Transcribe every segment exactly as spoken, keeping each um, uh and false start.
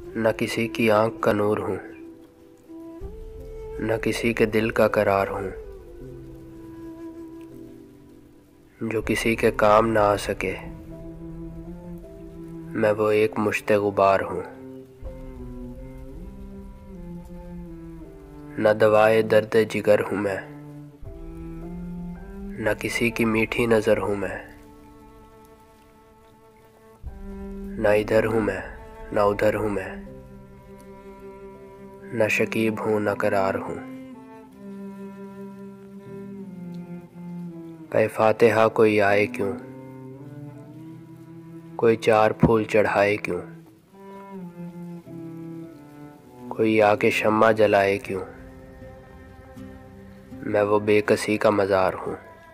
न किसी की आँख का नूर हूँ, न किसी के दिल का करार हूँ। जो किसी के काम ना आ सके, मैं वो एक मुश्ते गुबार हूँ। न दवाए दर्द जिगर हूँ मैं, न किसी की मीठी नज़र हूँ मैं। न इधर हूँ मैं, न उधर हूँ मैं, न शकीब हूँ न करार हूँ। पे फातिहा कोई आए क्यों, कोई चार फूल चढ़ाए क्यों, कोई आके शम्मा जलाए क्यों। मैं वो बेकसी का मज़ार हूँ।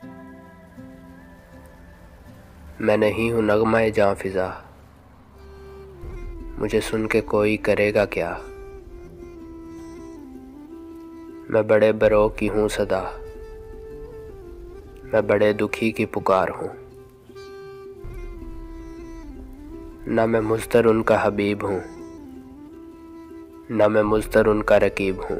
मैं नहीं हूँ नगमा-ए जाँ फिज़ा, मुझे सुन के कोई करेगा क्या। मैं बड़े बरो की हूँ सदा, मैं बड़े दुखी की पुकार हूँ। न मैं मुज़्तर उनका हबीब हूँ, न मैं मुज़्तर उनका रकीब हूँ।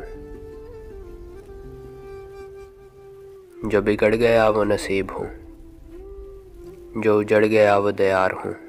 जो बिगड़ गया वो नसीब हूँ, जो उजड़ गया वो दयार हूँ।